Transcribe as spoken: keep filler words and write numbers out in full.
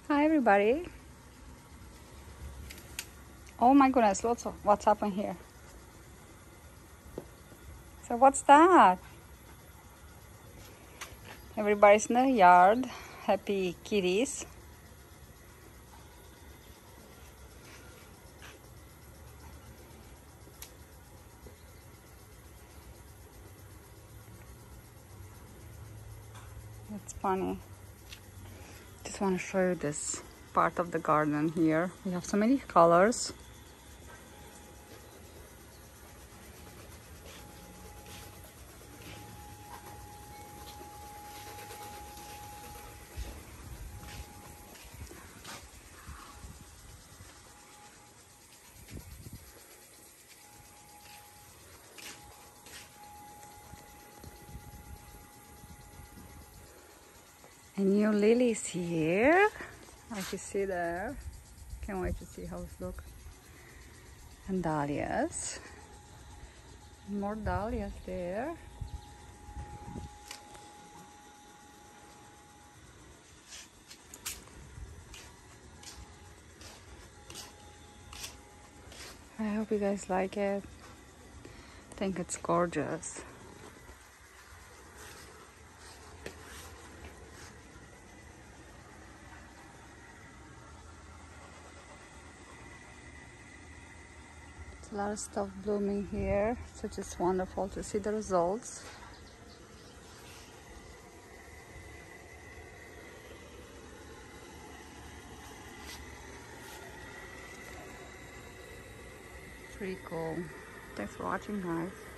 Hi everybody. Oh my goodness, lots of what's happened here. So what's that? Everybody's in the yard. Happy kitties. That's funny. Just want to show you this part of the garden here. We have so many colors. And new lilies here. As you see there. Can't wait to see how it looks. And dahlias. More dahlias there. I hope you guys like it. I think it's gorgeous. It's a lot of stuff blooming here, so it's just wonderful to see the results. Pretty cool. Thanks for watching, guys.